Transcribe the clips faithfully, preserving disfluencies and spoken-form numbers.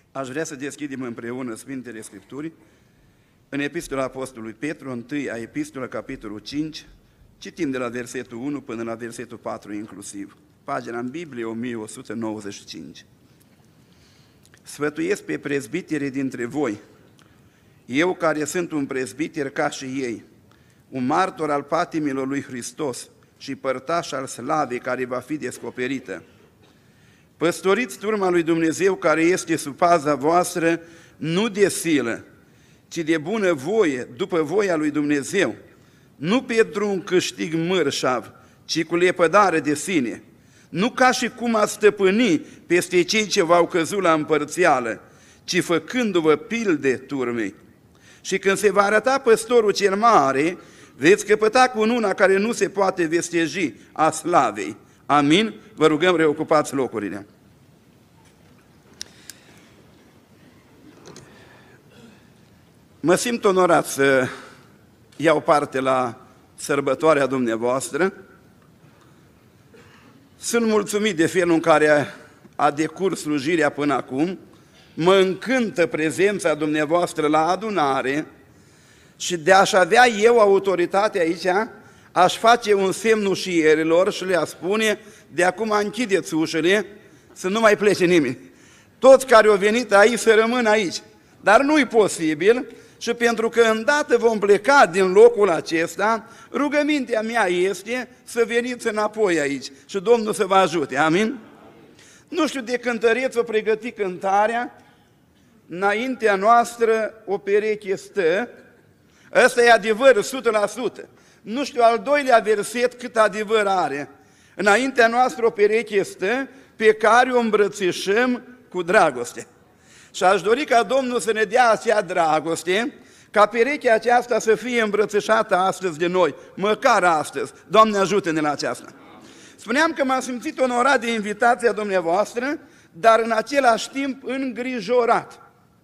Aș vrea să deschidem împreună Sfintele Scripturi în Epistola Apostolului Petru, întâia Epistola, capitolul cinci, citim de la versetul unu până la versetul patru inclusiv, pagina în Biblie o mie o sută nouăzeci și cinci. Sfătuiesc pe prezbiterii dintre voi, eu care sunt un prezbiter ca și ei, un martor al patimilor lui Hristos și părtaș al slavei care va fi descoperită. Păstoriți turma lui Dumnezeu care este sub paza voastră, nu de silă, ci de bună voie, după voia lui Dumnezeu, nu pentru un câștig mărșav, ci cu lepădare de sine, nu ca și cum a stăpâni peste cei ce v-au căzut la împărțială, ci făcându-vă pilde turmei. Și când se va arăta păstorul cel mare, veți căpăta cununa care nu se poate vesteji a slavei. Amin? Vă rugăm, reocupați locurile. Mă simt onorat să iau parte la sărbătoarea dumneavoastră. Sunt mulțumit de felul în care a decurs slujirea până acum. Mă încântă prezența dumneavoastră la adunare și de a-și avea eu autoritate aici, aș face un semn ușierilor și le-a spune, de acum închideți ușile, să nu mai plece nimeni. Toți care au venit aici să rămână aici. Dar nu-i posibil și pentru că îndată vom pleca din locul acesta, rugămintea mea este să veniți înapoi aici și Domnul să vă ajute. Amin? Nu știu de cântăreți o pregăti cântarea, înaintea noastră o pereche stă, ăsta e adevăr, o sută la sută. Nu știu al doilea verset cât adevăr are. Înaintea noastră o pereche stă, pe care o îmbrățișăm cu dragoste. Și aș dori ca Domnul să ne dea acea dragoste, ca perechea aceasta să fie îmbrățișată astăzi de noi, măcar astăzi. Doamne, ajută-ne la aceasta. Spuneam că m-am simțit onorat de invitația dumneavoastră, dar în același timp îngrijorat.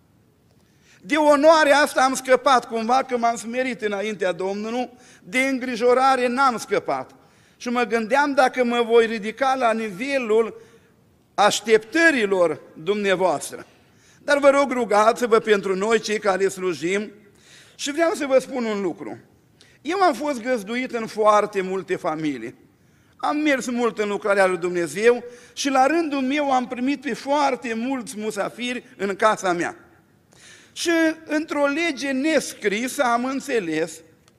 De onoare asta am scăpat, cumva că m-am smerit înaintea Domnului, de îngrijorare n-am scăpat. Și mă gândeam dacă mă voi ridica la nivelul așteptărilor dumneavoastră. Dar vă rog, rugați-vă pentru noi, cei care slujim, și vreau să vă spun un lucru. Eu am fost găzduit în foarte multe familii. Am mers mult în lucrarea lui Dumnezeu și la rândul meu am primit pe foarte mulți musafiri în casa mea. Și într-o lege nescrisă am înțeles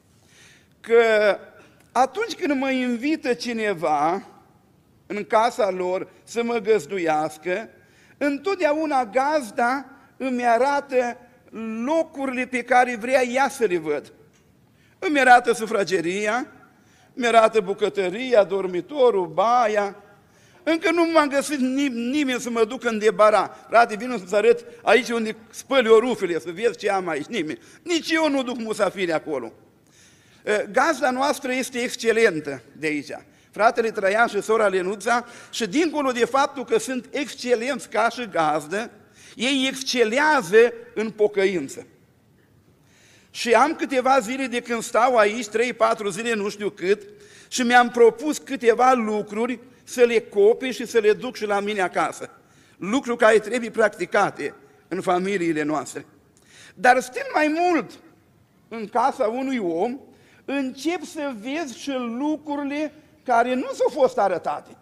că atunci când mă invită cineva în casa lor să mă găzduiască, întotdeauna gazda îmi arată locurile pe care vrea ea să le văd. Îmi arată sufrageria, îmi arată bucătăria, dormitorul, baia. Încă nu m-am găsit nimeni să mă duc în debara. Frate, vin să-ți arăt aici unde spăli o rufele, să vezi ce am aici. Nimeni. Nici eu nu duc musafiri acolo. Gazda noastră este excelentă de aici. Fratele Traian și sora Lenuța, și dincolo de faptul că sunt excelenți ca și gazdă, ei excelează în pocăință. Și am câteva zile de când stau aici, trei patru zile, nu știu cât, și mi-am propus câteva lucruri să le copii și să le duc și la mine acasă. Lucruri care trebuie practicate în familiile noastre. Dar stând mai mult în casa unui om, încep să vezi și lucrurile care nu s-au fost arătate.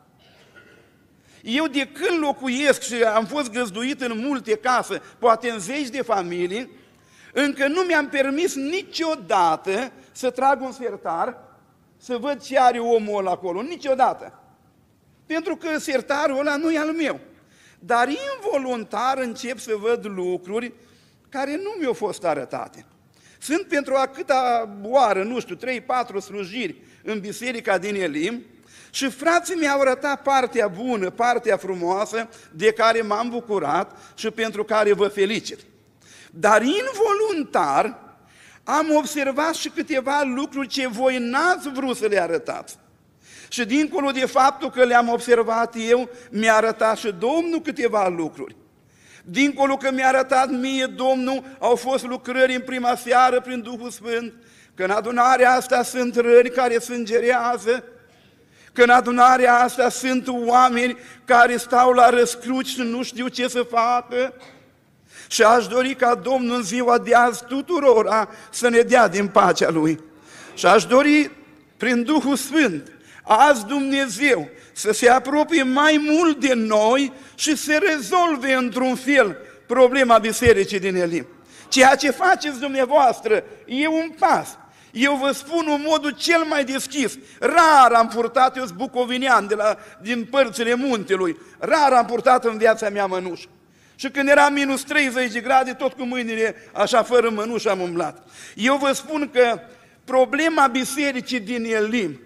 Eu de când locuiesc și am fost găzduit în multe case, poate în zeci de familii, încă nu mi-am permis niciodată să trag un sertar, să văd ce are omul ăla acolo, niciodată. Pentru că sertarul ăla nu e al meu. Dar involuntar încep să văd lucruri care nu mi-au fost arătate. Sunt pentru a câta oară, nu știu, trei patru slujiri în biserica din Elim și frații mi-au arătat partea bună, partea frumoasă de care m-am bucurat și pentru care vă felicit. Dar involuntar am observat și câteva lucruri ce voi n-ați vrut să le arătați. Și dincolo de faptul că le-am observat eu, mi-a arătat și Domnul câteva lucruri. Dincolo că mi-a arătat mie Domnul, au fost lucrări în prima seară prin Duhul Sfânt, că în adunarea asta sunt răni care sângerează, că în adunarea asta sunt oameni care stau la răscruci și nu știu ce să facă, Și aș dori ca Domnul în ziua de azi tuturora să ne dea din pacea Lui. Și aș dori, prin Duhul Sfânt, azi Dumnezeu să se apropie mai mult de noi și să rezolve într-un fel problema bisericii din Elim. Ceea ce faceți dumneavoastră e un pas. Eu vă spun în modul cel mai deschis. Rar am purtat, eu sunt bucovinean de la, din părțile muntelui, rar am purtat în viața mea mănușă. Și când era minus treizeci de grade, tot cu mâinile așa fără mănușă am umblat. Eu vă spun că problema bisericii din Elim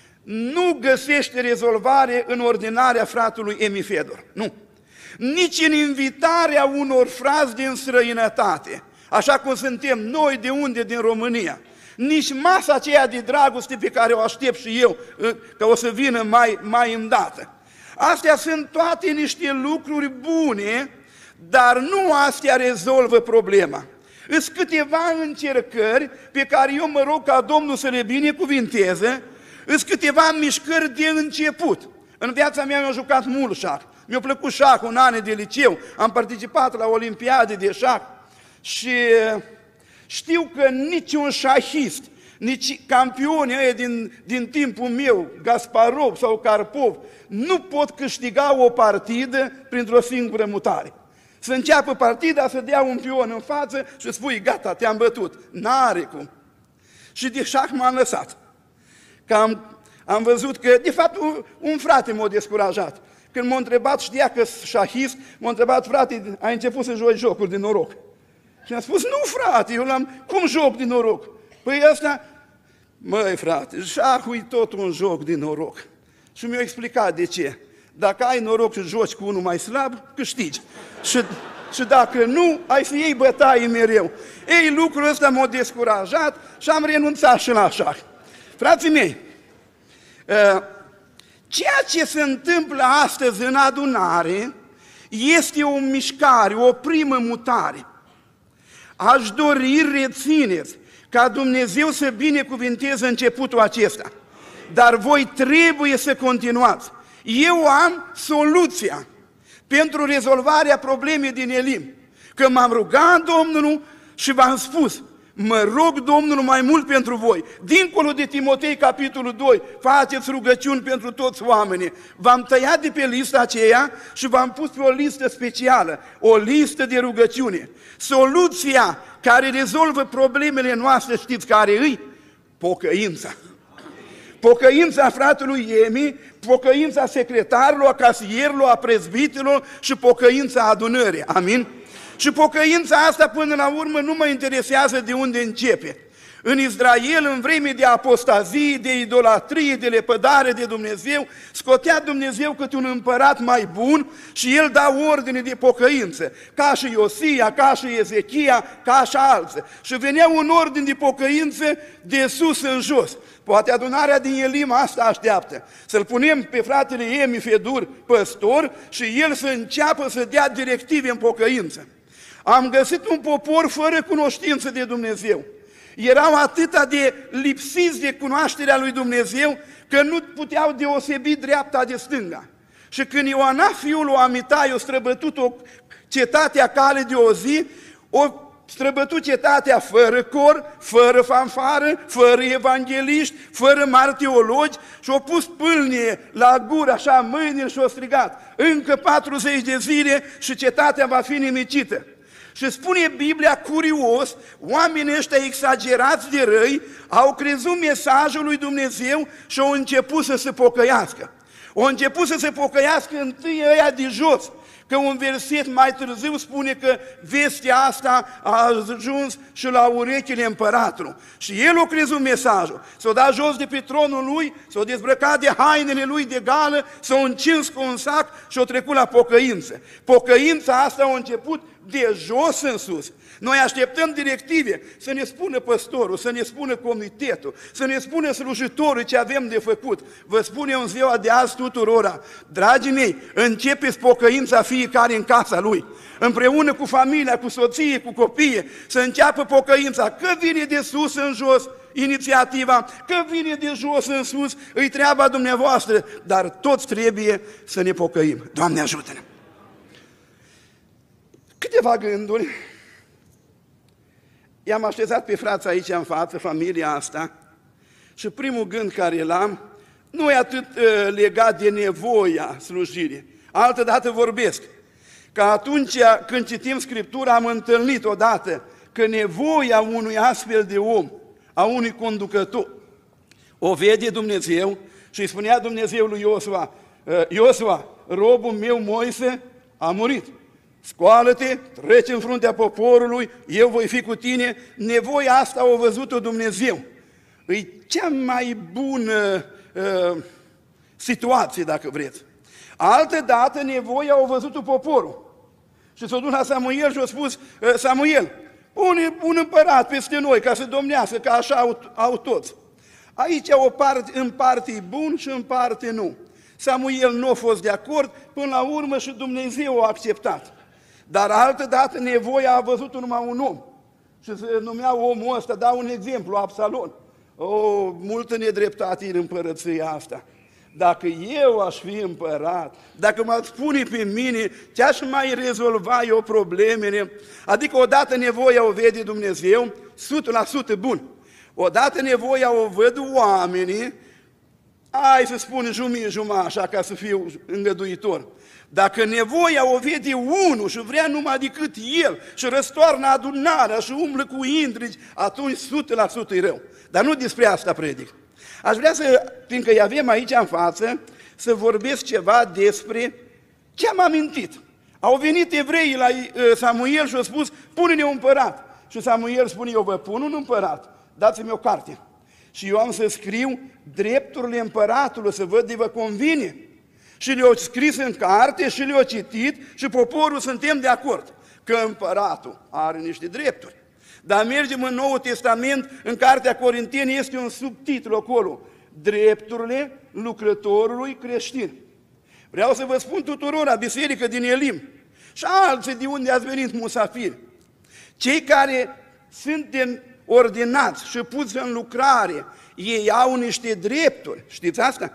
nu găsește rezolvare în ordinarea fratelui Emi Fedor. Nu. Nici în invitarea unor frați din străinătate, așa cum suntem noi, de unde, din România. Nici masa aceea de dragoste pe care o aștept și eu, că o să vină mai, mai îndată. Astea sunt toate niște lucruri bune, dar nu astea rezolvă problema. Sunt câteva încercări pe care eu mă rog ca Domnul să le binecuvinteze, sunt câteva mișcări de început. În viața mea mi-am jucat mult șah. Mi-a plăcut șahul în anii de liceu, am participat la olimpiade de șah și știu că niciun șahist, nici campionii ăia din, din timpul meu, Gasparov sau Karpov, nu pot câștiga o partidă printr-o singură mutare. Să înceapă partida, să dea un pion în față și spui, gata, te-am bătut. N-are cum. Și de șah m-am lăsat. Că am, am văzut că, de fapt, un, un frate m-a descurajat. Când m-a întrebat, știa că șahist, m-a întrebat, frate, ai început să joci jocuri de noroc. Și am spus, nu frate, eu l-am, cum joc din noroc? Păi ăsta, măi frate, șahul e tot un joc din noroc. Și mi-a explicat de ce. Dacă ai noroc și joci cu unul mai slab, câștigi. Și, și dacă nu, ai să iei bătaie mereu. Ei, lucrul ăsta m-a descurajat și am renunțat și la șah. Frații mei, ceea ce se întâmplă astăzi în adunare este o mișcare, o primă mutare. Aș dori, rețineți, ca Dumnezeu să binecuvinteze începutul acesta. Dar voi trebuie să continuați. Eu am soluția pentru rezolvarea problemei din Elim. Că m-am rugat Domnul și v-am spus, mă rog Domnul mai mult pentru voi. Dincolo de Timotei, capitolul doi, faceți rugăciuni pentru toți oamenii. V-am tăiat de pe lista aceea și v-am pus pe o listă specială, o listă de rugăciune. Soluția care rezolvă problemele noastre, știți care îi? Pocăința. Pocăința fratelui Emi, pocăința secretarului, a casierului, a prezbiterilor și pocăința adunării. Amin? Și pocăința asta până la urmă nu mă interesează de unde începe. În Israel, în vreme de apostazie, de idolatrie, de lepădare de Dumnezeu, scotea Dumnezeu câte un împărat mai bun și el da ordine de pocăință, ca și Iosia, ca și Ezechia, ca și alții. Și venea un ordin de pocăință de sus în jos. Poate adunarea din Elim asta așteaptă. Să-l punem pe fratele Emi Fedor, păstor, și el să înceapă să dea directive în pocăință. Am găsit un popor fără cunoștință de Dumnezeu. Erau atâta de lipsiți de cunoașterea lui Dumnezeu că nu puteau deosebi dreapta de stânga. Și când Ioana, fiul lui Amitai, a străbătut o cetatea cale de o zi, o străbătut cetatea fără cor, fără fanfară, fără evangeliști, fără mari teologi și au pus pâlnie la gură, așa, mâinile și au strigat. Încă patruzeci de zile și cetatea va fi nimicită. Și spune Biblia curios, oamenii ăștia exagerați de răi au crezut mesajul lui Dumnezeu și au început să se pocăiască. Au început să se pocăiască întâi ăia de jos, că un verset mai târziu spune că vestea asta a ajuns și la urechile împăratului. Și el a crezut mesajul. S-a dat jos de pe tronul lui, s-a dezbrăcat de hainele lui de gală, s-a încins cu un sac și a trecut la pocăință. Pocăința asta a început de jos în sus. Noi așteptăm directive să ne spună păstorul, să ne spună comitetul, să ne spună slujitorul ce avem de făcut. Vă spun eu în ziua de azi tuturora, dragii mei, începeți pocăința fiecare în casa lui, împreună cu familia, cu soție, cu copii, să înceapă pocăința, că vine de sus în jos inițiativa, că vine de jos în sus, îi treaba dumneavoastră, dar toți trebuie să ne pocăim. Doamne ajută-ne! Câteva gânduri. I-am așezat pe frați aici în față, familia asta, și primul gând care l-am nu e atât uh, legat de nevoia slujirii. Altădată vorbesc că atunci când citim Scriptura am întâlnit odată că nevoia unui astfel de om, a unui conducător, o vede Dumnezeu și îi spunea Dumnezeu lui Iosua, Iosua, robul meu Moise a murit. Scoală-te, treci în fruntea poporului, eu voi fi cu tine. Nevoia asta o văzut-o Dumnezeu. E cea mai bună uh, situație, dacă vreți. Altădată nevoia o văzut-o poporul. Și s-a dus la Samuel și a spus, Samuel, pune un împărat peste noi ca să domnească, că așa au, au toți. Aici o parte, în parte e bun și în parte nu. Samuel nu a fost de acord, până la urmă și Dumnezeu a acceptat. Dar altădată nevoia a văzut numai un om. Și se numea omul ăsta, dau un exemplu, Absalom. O, multă nedreptate în împărăția asta. Dacă eu aș fi împărat, dacă m-ați pune pe mine, ce-aș mai rezolva eu problemele? Adică odată nevoia o vede Dumnezeu, o sută la sută bun. Odată nevoia o văd oamenii, hai să spun jumii jumătate, așa ca să fiu îngăduitor. Dacă nevoia o vede unul și vrea numai decât el și răstoarnă adunarea și umblă cu intrigi, atunci o sută la sută e rău. Dar nu despre asta predic. Aș vrea să, fiindcă îi avem aici în față, să vorbesc ceva despre ce am amintit. Au venit evreii la Samuel și au spus, pune-ne un împărat. Și Samuel spune, eu vă pun un împărat, dați-mi o carte. Și eu am să scriu drepturile împăratului, să văd de vă convine. Și le-au scris în carte și le-au citit și poporul suntem de acord că împăratul are niște drepturi. Dar mergem în Noul Testament, în Cartea Corinteni este un subtitlu acolo, drepturile lucrătorului creștin. Vreau să vă spun tuturor, biserică din Elim și alții de unde ați venit musafiri, cei care suntem ordinați și puți în lucrare, ei au niște drepturi, știți asta?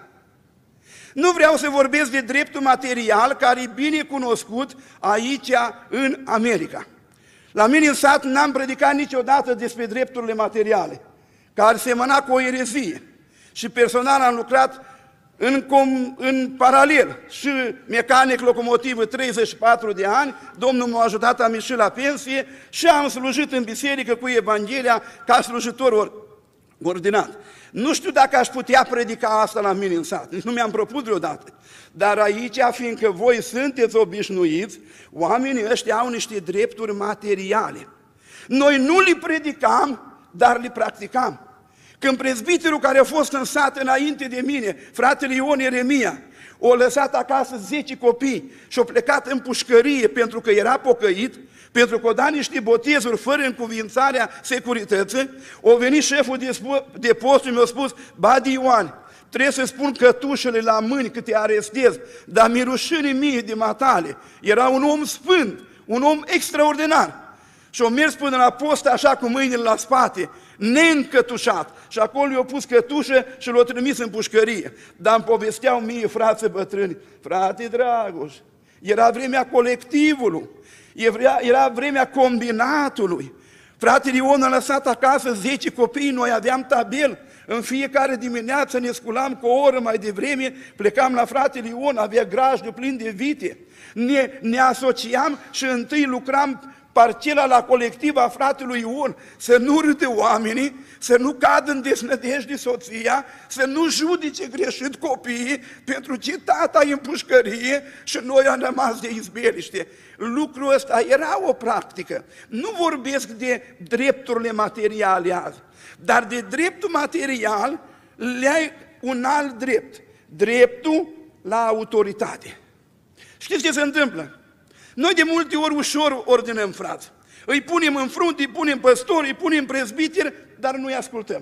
Nu vreau să vorbesc de dreptul material, care e bine cunoscut aici în America. La mine în sat n-am predicat niciodată despre drepturile materiale, care semăna cu o erezie. Și personal am lucrat în, com, în paralel și mecanic locomotivă treizeci și patru de ani, Domnul m-a ajutat, am ieșit la pensie și am slujit în biserică cu Evanghelia ca slujitor ordinat. Nu știu dacă aș putea predica asta la mine în sat, nici nu mi-am propus vreodată. Dar aici, fiindcă voi sunteți obișnuiți, oamenii ăștia au niște drepturi materiale. Noi nu le predicam, dar le practicam. Când prezbiterul care a fost în sat înainte de mine, fratele Ion Ieremia, o lăsat acasă zece copii și-a plecat în pușcărie pentru că era pocăit, pentru că o dat niște botezuri fără încuvințarea securității, o venit șeful de, de post și mi-a spus, Badi Ioan, trebuie să spun cătușele la mâini că te arestez, dar mi-e rușine mie de matale. Era un om sfânt, un om extraordinar. Și o mers până la post așa cu mâinile la spate, neîncătușat. Și acolo i-a pus cătușă și l-a trimis în pușcărie. Dar îmi povesteau mie frații bătrâni, frate Dragoș, era vremea colectivului, era vremea combinatului. Fratele Ion a lăsat acasă zece copii, noi aveam tabel. În fiecare dimineață ne sculam cu o oră mai devreme, plecam la fratele Ion, avea grajdul plin de vite. Ne, ne asociam și întâi lucram parcela la colectiv a fratelui Ion, să nu râde oamenii, să nu cadă în desnădejde soția, să nu judece greșit copiii, pentru ce tata e în pușcărie și noi am rămas de izbeliște. Lucrul ăsta era o practică. Nu vorbesc de drepturile materiale azi, dar de dreptul material le-ai un alt drept, dreptul la autoritate. Știți ce se întâmplă? Noi de multe ori ușor ordinăm frați. Îi punem în frunte, îi punem păstori, îi punem prezbiteri, dar nu-i ascultăm.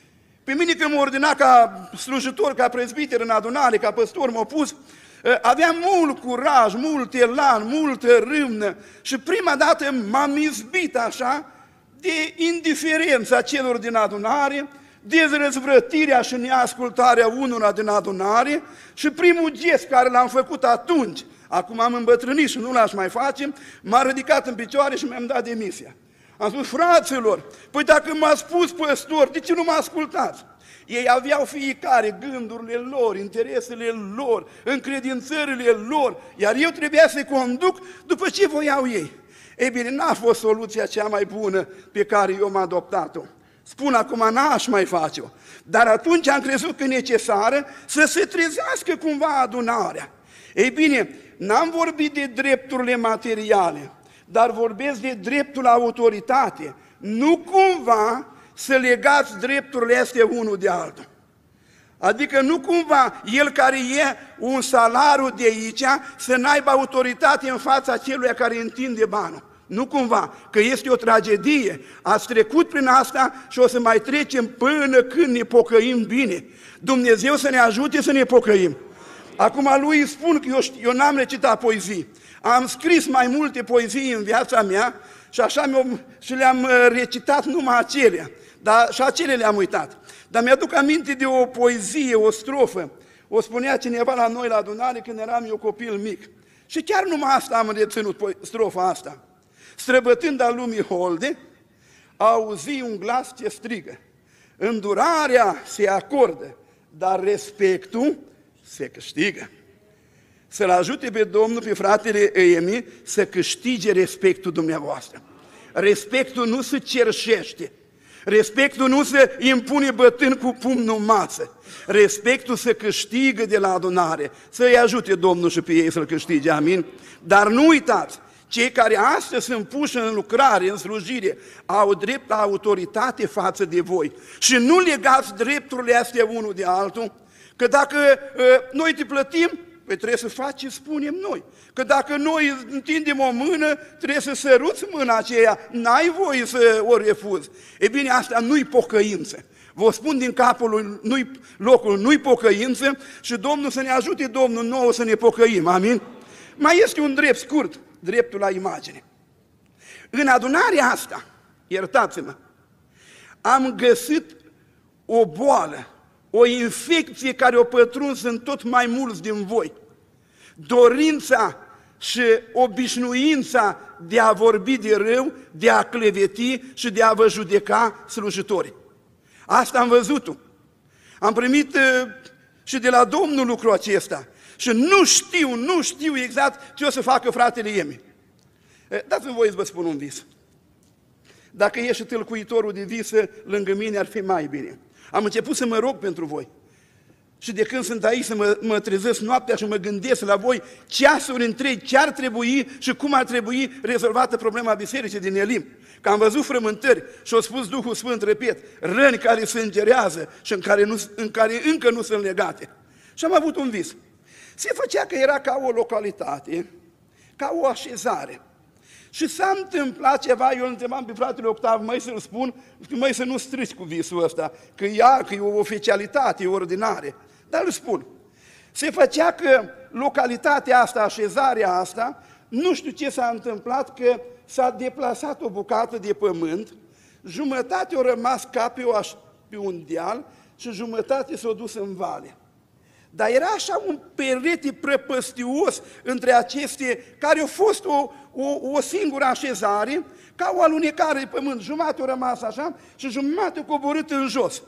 Pe mine când m-a ordinat ca slujitor, ca prezbiter în adunare, ca păstor m-a pus, aveam mult curaj, mult elan, multă râvnă și prima dată m-am izbit așa de indiferența celor din adunare dezrăzvrătirea și neascultarea unora din adunare și primul gest care l-am făcut atunci, acum am îmbătrânit și nu l-aș mai face, m-a ridicat în picioare și mi-am dat demisia. Am spus, fraților, păi dacă m-a spus păstor, de ce nu mă ascultați? Ei aveau fiecare gândurile lor, interesele lor, încredințările lor, iar eu trebuia să-i conduc după ce voiau ei. Ei bine, n-a fost soluția cea mai bună pe care eu m-am adoptat-o. Spun acum, n-aș mai face-o. Dar atunci am crezut că e necesară să se trezească cumva adunarea. Ei bine, n-am vorbit de drepturile materiale, dar vorbesc de dreptul la autoritate. Nu cumva să legați drepturile astea unul de altul. Adică nu cumva el care e un salariu de aici să n-aibă autoritate în fața celuia care întinde banul. Nu cumva, că este o tragedie. Ați trecut prin asta și o să mai trecem până când ne pocăim bine. Dumnezeu să ne ajute să ne pocăim. Acum lui îi spun că eu, eu n-am recitat poezii. Am scris mai multe poezii în viața mea și așa și le-am recitat numai acelea. Dar și acelea le-am uitat. Dar mi-aduc aminte de o poezie, o strofă. O spunea cineva la noi la adunare când eram eu copil mic. Și chiar numai asta am reținut, strofa asta. Străbătând al lumii holde, auzi un glas ce strigă. Îndurarea se acordă, dar respectul se câștigă. Să-l ajute pe Domnul, pe fratele Emi, să câștige respectul dumneavoastră. Respectul nu se cerșește. Respectul nu se impune bătând cu pumnul în masă. Respectul se câștigă de la adunare. Să-i ajute Domnul și pe ei să-l câștige, amin? Dar nu uitați, cei care astăzi sunt puși în lucrare, în slujire, au drept la autoritate față de voi. Și nu legați drepturile astea unul de altul, că dacă uh, noi te plătim, păi trebuie să faci ce spunem noi. Că dacă noi întindem o mână, trebuie să săruți mâna aceea, n-ai voie să o refuzi. E bine, asta nu-i pocăință. Vă spun din capul lui, locul, nu-i pocăință și Domnul să ne ajute, Domnul nouă să ne pocăim, amin? Mai este un drept scurt, dreptul la imagine. În adunarea asta, iertați-mă, am găsit o boală, o infecție care o pătruns în tot mai mulți din voi. Dorința și obișnuința de a vorbi de rău, de a cleveti și de a vă judeca slujitorii. Asta am văzut-o. Am primit uh, și de la Domnul lucrul acesta. Și nu știu, nu știu exact ce o să facă fratele Emi. Dați-mi voie să vă spun un vis. Dacă e și tâlcuitorul de visă lângă mine, ar fi mai bine. Am început să mă rog pentru voi. Și de când sunt aici să mă, mă trezesc noaptea și mă gândesc la voi ceasuri întregi, ce ar trebui și cum ar trebui rezolvată problema bisericii din Elim. Că am văzut frământări și a spus Duhul Sfânt, repet, răni care se îngerează și în care, nu, în care încă nu sunt legate. Și am avut un vis. Se făcea că era ca o localitate, ca o așezare. Și s-a întâmplat ceva, eu îl întrebam pe fratele Octav, măi să-l spun, măi să nu strici cu visul ăsta, că ea, că e o oficialitate, e ordinare. Dar îl spun. Se făcea că localitatea asta, așezarea asta, nu știu ce s-a întâmplat, că s-a deplasat o bucată de pământ, jumătate a rămas ca pe, o, pe un deal și jumătate s-a dus în vale. Dar era așa un perete prăpăstios între aceste, care a fost o, o, o singură așezare, ca o alunecare de pământ. Jumătate a rămas așa și jumătate a coborât în jos.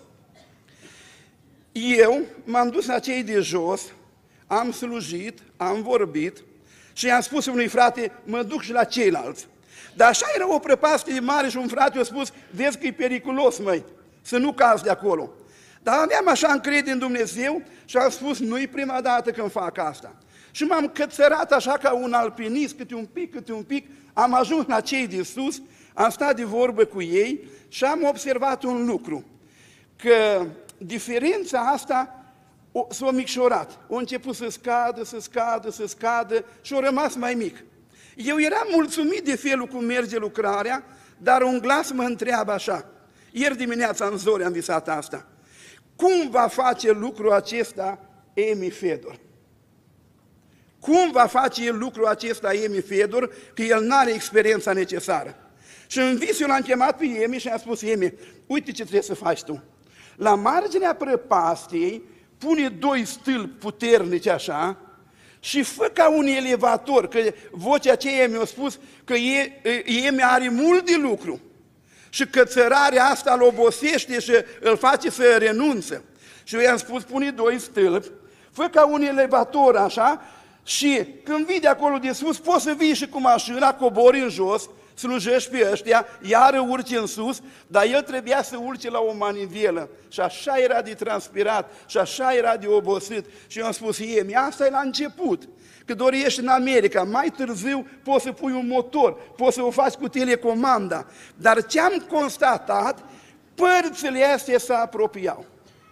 Eu m-am dus la cei de jos, am slujit, am vorbit și i-am spus unui frate, mă duc și la ceilalți. Dar așa era o prăpastie mare și un frate a spus, vezi că e periculos, măi, să nu cazi de acolo. Dar aveam așa încredere în Dumnezeu și am spus, nu-i prima dată când fac asta. Și m-am cățărat așa ca un alpinist, câte un pic, câte un pic, am ajuns la cei de sus, am stat de vorbă cu ei și am observat un lucru, că diferența asta s-a micșorat. A început să scadă, să scadă, să scadă și a rămas mai mic. Eu eram mulțumit de felul cum merge lucrarea, dar un glas mă întreabă așa. Ieri dimineața în zori am visat asta. Cum va face lucrul acesta Emi Fedor? Cum va face el lucrul acesta Emi Fedor, că el nu are experiența necesară? Și în vis eu l-am chemat pe Emi și am spus, Emi, uite ce trebuie să faci tu. La marginea prăpastiei pune doi stâlpi puternici așa și fă ca un elevator, că vocea aceea mi-a spus că e, e are mult de lucru și că țărarea asta îl obosește și îl face să renunță. Și eu i-am spus, pune doi stâlpi, fă ca un elevator așa și când vii de acolo de sus, poți să vii și cu mașina, cobori în jos, slujești pe ăștia, iară urci în sus, dar el trebuia să urce la o manivelă. Și așa era de transpirat, și așa era de obosit. Și eu am spus, Emi, asta e la început. Că doar ești în America, mai târziu poți să pui un motor, poți să o faci cu telecomanda. Dar ce am constatat, părțile astea se apropiau.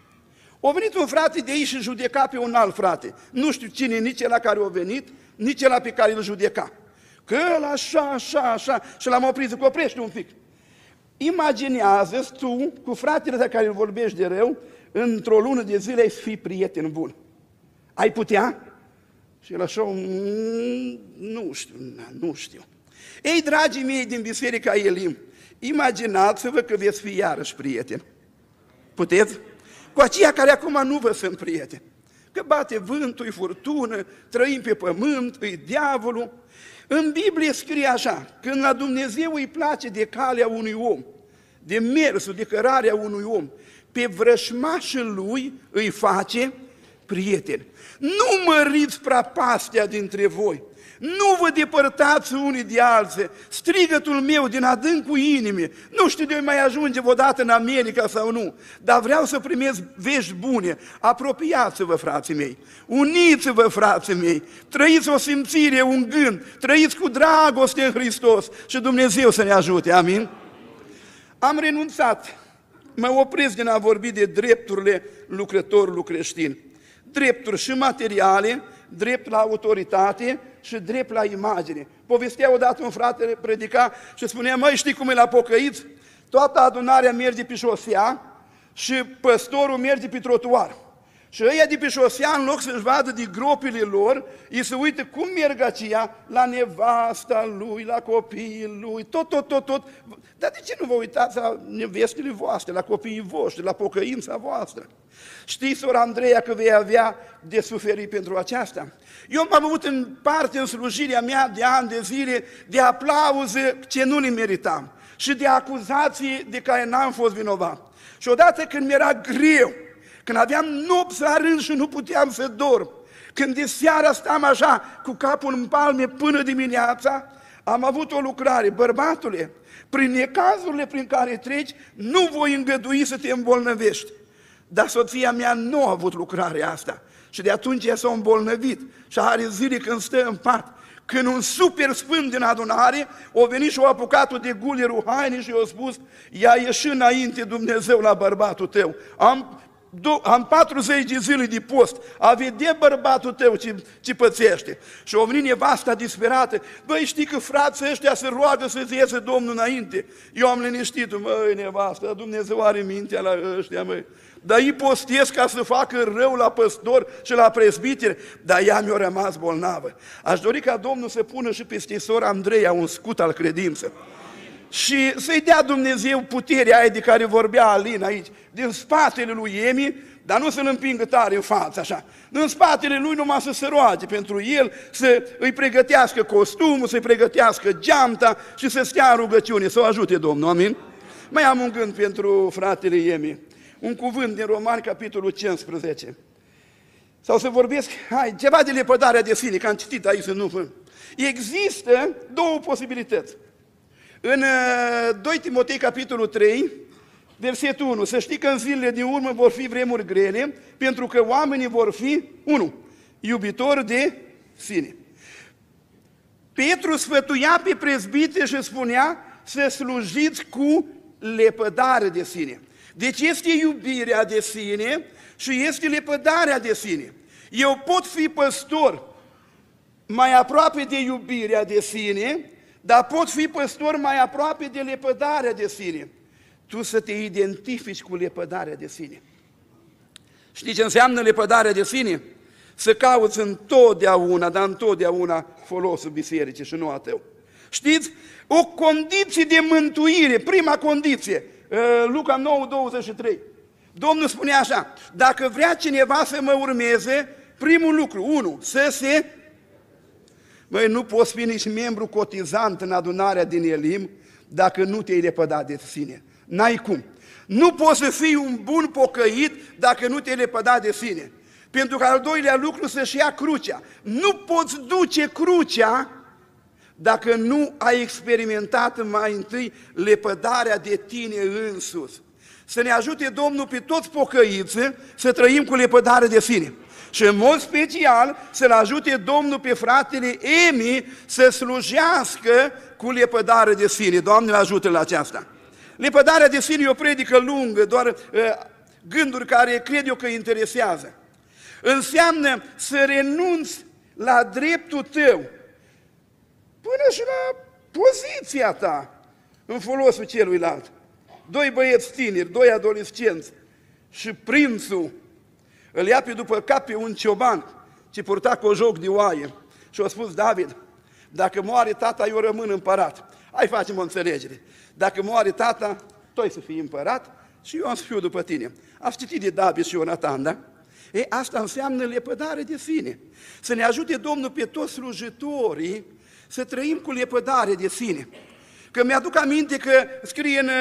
A venit un frate de aici și judeca pe un alt frate. Nu știu cine, nici ăla care a venit, nici ăla pe care îl judeca. Că ăla așa, așa, așa, și l-am oprit, zic, oprește un pic. Imaginează-ți tu, cu fratele de care îl vorbești de rău, într-o lună de zile ai fi prieten bun. Ai putea? Și el așa, mm, nu știu, nu știu. Ei, dragii mei din Biserica Elim, imaginați-vă că veți fi iarăși prieteni. Puteți? Cu aceia care acum nu vă sunt prieteni. Că bate vântul, e furtună, trăim pe pământ, e diavolul. În Biblie scrie așa, când la Dumnezeu îi place de calea unui om, de mersul, de cărarea unui om, pe vrășmașul lui îi face prieteni. Nu măriți prapastia dintre voi, nu vă depărtați unii de alții, strigătul meu din adâncul inimii, nu știu de unde mai ajunge odată în America sau nu, dar vreau să primesc vești bune, apropiați-vă, frații mei, uniți-vă, frații mei, trăiți o simțire, un gând, trăiți cu dragoste în Hristos și Dumnezeu să ne ajute, amin? Am renunțat, mă opresc din a vorbi de drepturile lucrătorului creștin, drepturi și materiale, drept la autoritate și drept la imagine. Povestea odată un frate, predica și spunea, măi, știi cum e la pocăiți? Toată adunarea merge pe șosea și păstorul merge pe trotuar. Și ăia de pe șosea, în loc să-și vadă de gropile lor, îi se uită cum merg aceia la nevasta lui, la copiii lui, tot, tot, tot, tot. Dar de ce nu vă uitați la nevestele voastre, la copiii voștri, la pocăința voastră? Știi, sora Andreea, că vei avea de suferit pentru aceasta? Eu m-am avut în parte în slujirea mea de ani de zile de aplauze ce nu le meritam și de acuzații de care n-am fost vinovat. Și odată când mi-era greu, când aveam nopți la rând și nu puteam să dorm, când de seara stam așa cu capul în palme până dimineața, am avut o lucrare, bărbatule, prin necazurile prin care treci, nu voi îngădui să te îmbolnăvești. Dar soția mea nu a avut lucrarea asta și de atunci ea s-a îmbolnăvit și are zile când stă în pat. Când un super sfânt din adunare a venit și a apucat-o de gulerul hainei și i-a spus, ia ieși înainte Dumnezeu la bărbatul tău. Am, do, am patruzeci de zile de post, a vedea bărbatul tău ce, ce pățește. Și a venit nevasta disperată, băi, știi că frații ăștia se roagă să-ți iese Domnul înainte. Eu am liniștit-o, măi, nevasta, Dumnezeu are mintea la ăștia, măi. Dar ei postesc ca să facă rău la păstor și la prezbiteri, dar ea mi-a rămas bolnavă. Aș dori ca Domnul să pună și peste sora Andreea un scut al credinței. Și să-i dea Dumnezeu puterea aia de care vorbea Alin aici, din spatele lui Emi, dar nu să-l împingă tare în față, așa. În spatele lui numai să se roage pentru el, să îi pregătească costumul, să-i pregătească geamta și să stea în rugăciune, să o ajute Domnul, amin? Mai am un gând pentru fratele Emi. Un cuvânt din Romani, capitolul cincisprezece. Sau să vorbesc, hai, ceva de lepădarea de sine, că am citit aici să nu... Există două posibilități. În doi Timotei, capitolul trei, versetul unu, să știi că în zilele din urmă vor fi vremuri grele, pentru că oamenii vor fi, unu, iubitori de sine. Petru sfătuia pe prezbiteri și spunea să slujiți cu lepădare de sine. Deci este iubirea de sine și este lepădarea de sine. Eu pot fi păstor mai aproape de iubirea de sine, dar pot fi păstor mai aproape de lepădarea de sine. Tu să te identifici cu lepădarea de sine. Știi ce înseamnă lepădarea de sine? Să cauți întotdeauna, dar întotdeauna folosul bisericii și nu a tău. Știți? O condiție de mântuire, prima condiție, Luca nouă, douăzeci și trei. Domnul spune așa, dacă vrea cineva să mă urmeze, primul lucru, unu, să se... Măi, nu poți fi nici membru cotizant în adunarea din Elim dacă nu te-ai lepădat de sine. N-ai cum. Nu poți să fii un bun pocăit dacă nu te-ai lepădat de sine. Pentru că al doilea lucru să-și ia crucea. Nu poți duce crucea dacă nu ai experimentat mai întâi lepădarea de tine însuți. Să ne ajute Domnul pe toți pocăiții să trăim cu lepădare de sine. Și în mod special să-l ajute Domnul pe fratele Emi să slujească cu lepădare de sine. Doamne, îl ajută la aceasta. Lepădarea de sine e o predică lungă, doar uh, gânduri care cred eu că interesează. Înseamnă să renunți la dreptul tău până și la poziția ta în folosul celuilalt. Doi băieți tineri, doi adolescenți și prințul îl ia pe după cap pe un cioban ce purta cojoc de oaie și a spus: David, dacă moare tata, eu rămân împărat. Hai facem o înțelegere. Dacă moare tata, tu ai să fii împărat și eu am să fiu după tine. Ați citit de David și Ionatan, da? E, asta înseamnă lepădare de sine. Să ne ajute Domnul pe toți slujitorii să trăim cu lepădare de sine. Că mi-aduc aminte că scrie în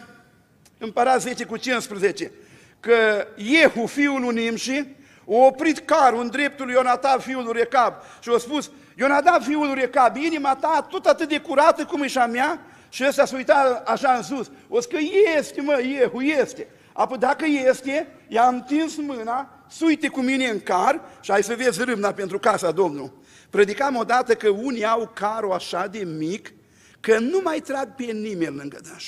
Împărat zece cu cincisprezece că Iehu, fiul lui Nimși, a oprit carul în dreptul lui Ionatan, fiul lui Recab, și a spus: Ionatan, fiul lui Recab, inima ta tot atât de curată cum e și a mea? Și ăsta s-a uitat așa în sus. O să că este, mă, Iehu, este. Apoi dacă este, i-a întins mâna, suite cu mine în car și hai să vezi râmna pentru casa Domnului. Predicam odată că unii au carul așa de mic că nu mai trag pe nimeni lângă dâns.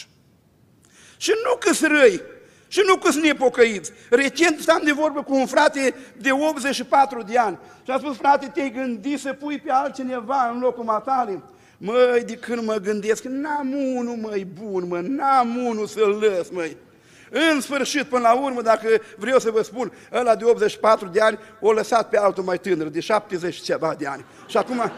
Și nu că-s răi, și nu că-s nepocăiți. Recent stăm de vorbă cu un frate de optzeci și patru de ani și am spus: frate, te-ai gândit să pui pe altcineva în locul matale? Măi, de când mă gândesc, n-am unul, măi, bun, mă, n-am unul să-l lăs, măi. În sfârșit, până la urmă, dacă vreau să vă spun, ăla de optzeci și patru de ani o lăsat pe altul mai tânăr, de șaptezeci și ceva de ani. Și acum,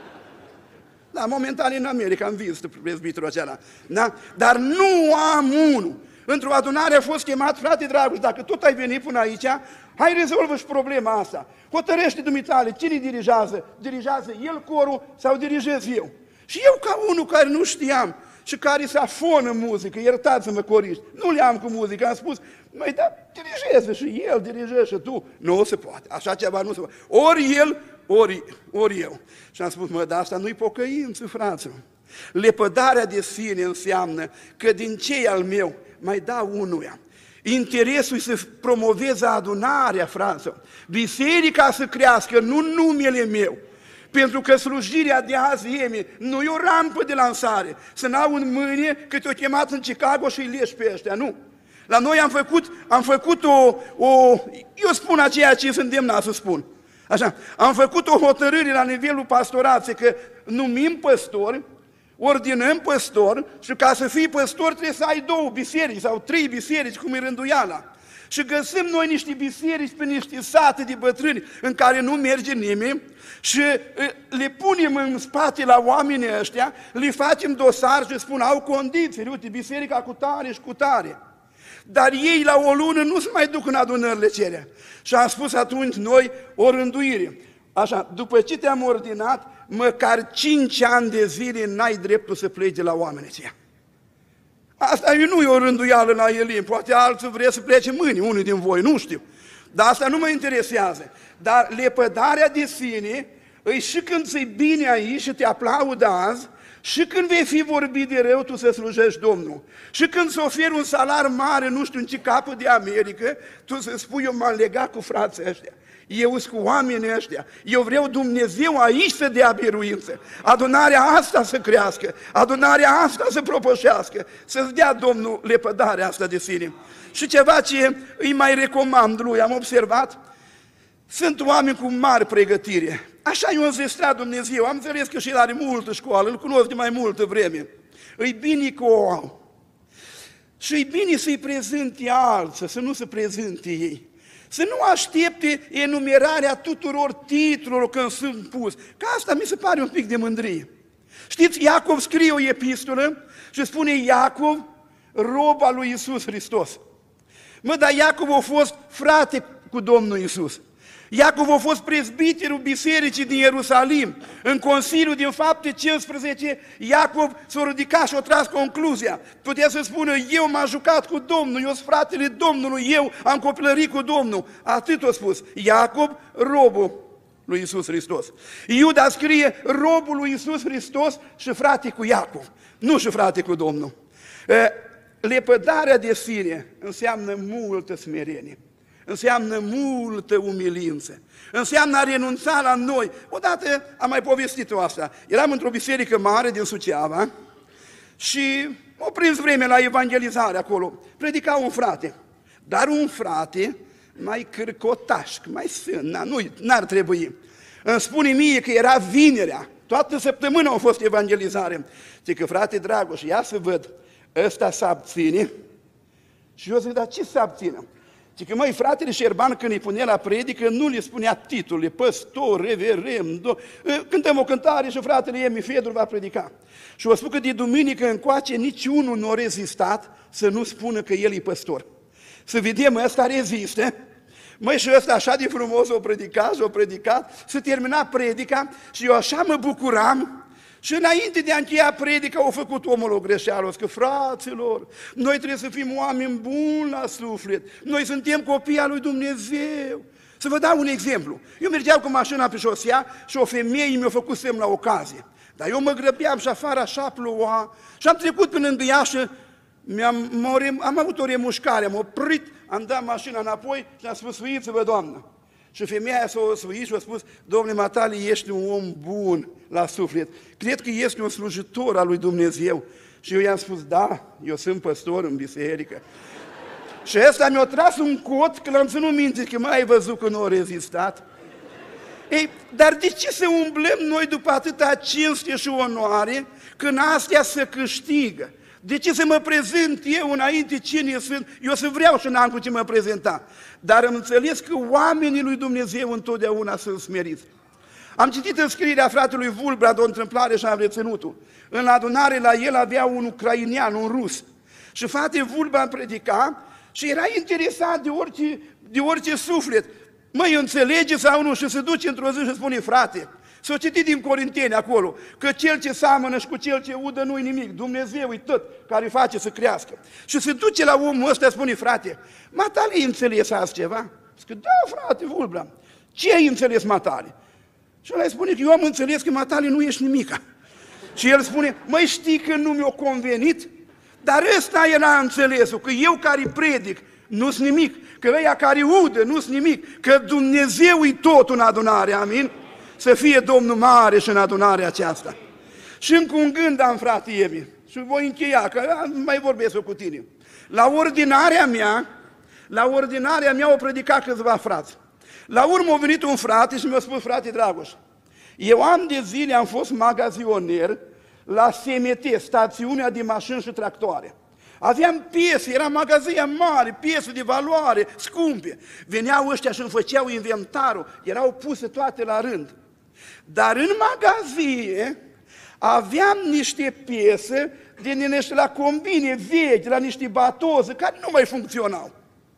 da, momentan în America, am vizită prezbitorul acela, da? Dar nu am unul. Într-o adunare a fost chemat: frate Dragoș, dacă tot ai venit până aici, hai rezolvă și problema asta. Hotărăște dumitale, cine dirigează? Dirigează el corul sau dirigez eu? Și eu, ca unul care nu știam și care se afonă muzică, iertați-mă coriști, nu le-am cu muzică, am spus: măi, dar dirigează și el, dirigează și tu. Nu se poate, așa ceva nu se poate. Ori el, ori, ori eu. Și am spus: mă, dar asta nu-i pocăință, fraților. Lepădarea de sine înseamnă că din cei al meu mai dau unuia. Interesul să promoveze adunarea, fraților. Biserica să crească, nu numele meu. Pentru că slujirea de azi, Emi, nu e o rampă de lansare. Să n-au în mâine că te-o chemat în Chicago și îi leși pe ăștia, nu. La noi am făcut, am făcut o, o, eu spun aceea ce sunt îndemnat să spun. Așa, am făcut o hotărâre la nivelul pastorației că numim păstori, ordinăm păstor și ca să fii păstor trebuie să ai două biserici sau trei biserici, cum e rânduiala. Și găsim noi niște biserici pe niște sate de bătrâni în care nu merge nimeni și le punem în spate la oamenii ăștia, le facem dosar și spun: au condiții, uite, biserica cu tare și cu tare. Dar ei la o lună nu se mai duc în adunările cele. Și am spus atunci noi o rânduire. Așa, după ce te-am ordinat, măcar cinci ani de zile n-ai dreptul să pleci de la oamenii aceia. Asta nu e o rânduială la Elim, poate alții vrea să plece mâine, unul din voi, nu știu. Dar asta nu mă interesează. Dar lepădarea de sine îi și când ți-i bine aici și te aplaudă azi, și când vei fi vorbit de rău, tu să slujești Domnul. Și când îți oferi un salar mare, nu știu în ce capăt de America, tu să spui: eu m-am legat cu frații ăștia. Eu sunt cu oamenii ăștia. Eu vreau Dumnezeu aici să dea biruință. Adunarea asta să crească. Adunarea asta să propășească. Să-ți dea Domnul lepădarea asta de sine. Și ceva ce îi mai recomand lui, am observat, sunt oameni cu mare pregătire. Așa i-a înzestrat Dumnezeu. Am înțeles că și el are multă școală, îl cunosc de mai multă vreme. Îi bine că o au. Și îi bine să-i prezinte alții, să nu se prezinte ei. Să nu aștepte enumerarea tuturor titlurilor când sunt pus. Că asta mi se pare un pic de mândrie. Știți, Iacov scrie o epistolă și spune: Iacov, rob al lui Iisus Hristos. Mă, dar Iacov a fost frate cu Domnul Iisus. Iacov a fost prezbiterul bisericii din Ierusalim. În Consiliul din Fapte cincisprezece, Iacov s-a ridicat și a tras concluzia. Putea să spună, eu m-am jucat cu Domnul, eu sunt fratele Domnului, eu am copilărit cu Domnul. Atât a spus. Iacov, robul lui Iisus Hristos. Iuda scrie, robul lui Iisus Hristos și frate cu Iacov, nu și frate cu Domnul. Lepădarea de sine înseamnă multă smerenie. Înseamnă multă umilință, înseamnă a renunța la noi. Odată am mai povestit-o asta. Eram într-o biserică mare din Suceava și m-a prins vreme la evangelizare acolo. Predica un frate, dar un frate mai cârcotaș, mai sân, nu, n-ar trebui. Îmi spune mie că era vinerea, toată săptămâna a fost evangelizare. Zic că, frate Dragoș, ia să văd, ăsta s-abține. Și eu zic, dar ce s-abține? Zic că, măi, fratele Șerban, când îi punea la predică, nu le spunea titlurile, păstor, reverend, cântăm o cântare și fratele Emi Fedru va predica. Și o spun că de duminică încoace niciunul nu a rezistat să nu spună că el e păstor. Să vedem, ăsta rezistă, măi, și ăsta așa de frumos o predicat și o predicat, să termina predica și eu așa mă bucuram. Și înainte de a încheia predica, a făcut omul o greșeală, că fraților, noi trebuie să fim oameni buni la suflet, noi suntem copii al lui Dumnezeu. Să vă dau un exemplu. Eu mergeam cu mașina pe șosea și o femeie mi-a făcut semn la ocazie. Dar eu mă grăbeam și afară așa ploua și am trecut până lângă ea și am am avut o remușcare, am oprit, am dat mașina înapoi și am spus, sfâiți-vă, Doamnă. Și femeia aia s-a sfâit și a spus, Domnule Matale, ești un om bun la suflet, cred că ești un slujitor al lui Dumnezeu. Și eu i-am spus, da, eu sunt păstor în biserică. Și ăsta mi-a tras un cot, că l-am ținut minte, că mai ai văzut că nu a rezistat. Ei, dar de ce să umblăm noi după atâta cinste și onoare, când astea se câștigă? De ce să mă prezint eu înainte cine sunt? Eu să vreau și n-am cu ce mă prezenta. Dar am înțeles că oamenii lui Dumnezeu întotdeauna sunt smeriți. Am citit în scrierea fratelui Vulbrad o întâmplare și am reținut-o. În adunare la el avea un ucrainian, un rus. Și frate Vulbrad predica și era interesat de orice, de orice suflet. Măi, înțelege sau nu? Și se duce într-o zi și spune, frate, s-o citit din Corinteni acolo, că cel ce seamănă și cu cel ce udă nu-i nimic, Dumnezeu e tot care face să crească. Și se duce la omul ăsta, spune, frate, Matale, ai înțeles azi ceva? Zic, da, frate Vulbram, ce ai înțeles, Matale? Și ăla îi spune că eu am înțeles că, Matale, nu ești nimica. Și el spune, măi, știi că nu mi-a convenit? Dar ăsta era înțelesul, că eu care predic nu-s nimic, că ăia care udă nu-s nimic, că Dumnezeu e tot în adunare, amin? Să fie Domnul mare și în adunarea aceasta. Și încă un gând am, frate Emi, și voi încheia, că mai vorbesc eu cu tine. La ordinarea mea, la ordinarea mea au predicat câțiva frați. La urmă a venit un frate și mi-a spus, frate Dragoș, eu am de zile am fost magazioner la S M T, stațiunea de mașini și tractoare. Aveam piese, era magazine mari, piese de valoare, scumpe. Veneau ăștia și îmi făceau inventarul, erau puse toate la rând. Dar în magazie aveam niște piese din niște la combine vechi, la niște batoze, care nu mai funcționau.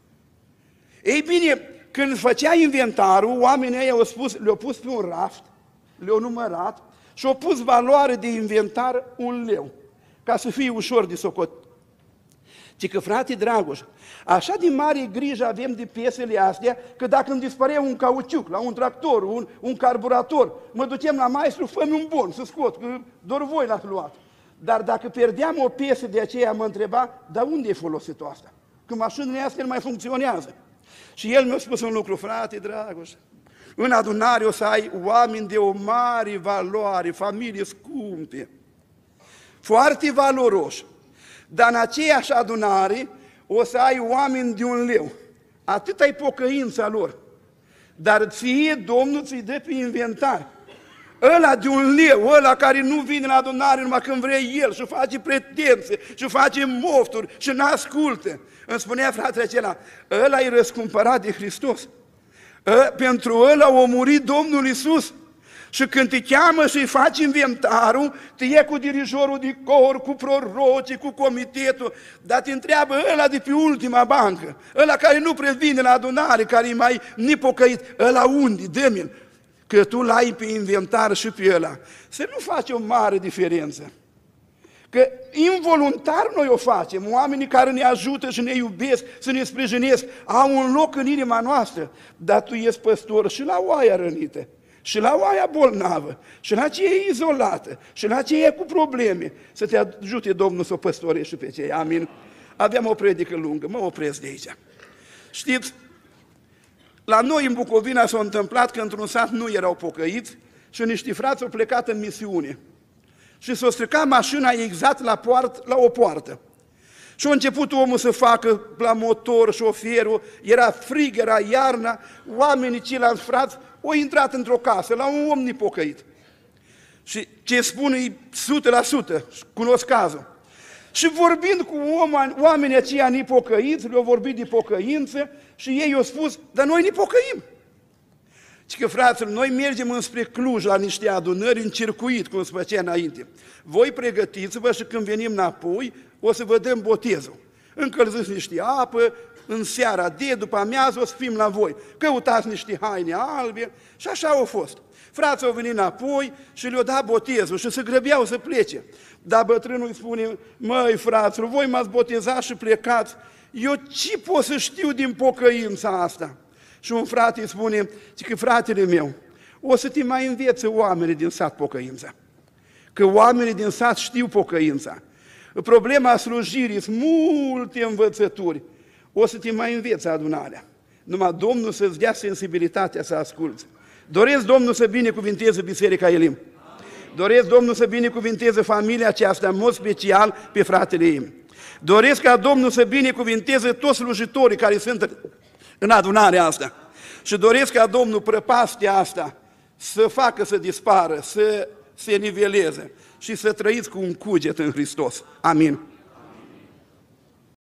Ei bine, când făcea inventarul, oamenii ăia au spus, le-au pus pe un raft, le-au numărat și au pus valoare de inventar un leu, ca să fie ușor de socotit. Ci că, frate Dragoș, așa de mare grijă avem de piesele astea, că dacă îmi dispărea un cauciuc la un tractor, un, un carburator, mă ducem la maestru, fă-mi un bon să scot, că doar voi l-ați luat. Dar dacă pierdeam o piesă de aceea, mă întreba, dar unde e folosit-o asta? Că mașinile astea nu mai funcționează. Și el mi-a spus un lucru, frate Dragoș, în adunare o să ai oameni de o mare valoare, familii scumpe, foarte valoroși. Dar în aceeași adunare o să ai oameni de un leu. Atât-i pocăința lor. Dar ție Domnul ți-i dă pe inventar. Ăla de un leu, ăla care nu vine la adunare numai când vrea el și face pretențe și face mofturi și n-ascultă. Îmi spunea fratele acela, ăla e răscumpărat de Hristos. Ă, pentru ăla a murit Domnul Iisus. Și când te cheamă și îi faci inventarul, te ie cu dirijorul de cor, cu prorocii, cu comitetul, dar te întreabă ăla de pe ultima bancă, ăla care nu previne la adunare, care e mai nepocăit, ăla unde, dă-mi-l, că tu l-ai pe inventar și pe ăla. Să nu faci o mare diferență. Că involuntar noi o facem, oamenii care ne ajută și ne iubesc, să ne sprijinesc, au un loc în inima noastră, dar tu ești păstor și la oaia rănită, și la oaia bolnavă, și la ce e izolată, și la ce e cu probleme, să te ajute Domnul să o păstorești pe cei. Amin. Aveam o predică lungă, mă opresc de aici. Știți, la noi în Bucovina s-a întâmplat că într-un sat nu erau pocăiți și niște frați au plecat în misiune. Și s-a stricat mașina exact la, poartă, la o poartă. Și a început omul să facă la motor, șoferul, era frig, era iarna, oamenii ceilalți frați au intrat într-o casă, la un om nepocăit. Și ce spun e sută la sută, cunosc cazul. Și vorbind cu oamenii aceia nepocăiți, le-au vorbit de pocăință și ei i-au spus, dar noi ne pocăim. Și că, fraților, noi mergem înspre Cluj la niște adunări în circuit, cum se făcea înainte. Voi pregătiți-vă și când venim înapoi, o să vă dăm botezul. Încălziți niște apă, în seara de, după amiază, o să fim la voi. Căutați niște haine albe și așa au fost. Frații au venit înapoi și le-au dat botezul și se grăbeau să plece. Dar bătrânul îi spune, măi, fraților, voi m-ați botezat și plecați. Eu ce pot să știu din pocăința asta? Și un frate îi spune, că fratele meu, o să te mai învețe oamenii din sat pocăința. Că oamenii din sat știu pocăința. Problema slujirii sunt multe învățături. O să te mai învețe adunarea. Numai Domnul să-ți dea sensibilitatea să asculți. Doresc Domnul să binecuvinteze Biserica Elim. Doresc Domnul să binecuvinteze familia aceasta, în mod special pe fratele ei. Doresc ca Domnul să binecuvinteze toți slujitorii care sunt în adunarea asta. Și doresc ca Domnul prăpastia asta să facă să dispară, să se niveleze și să trăiți cu un cuget în Hristos. Amin.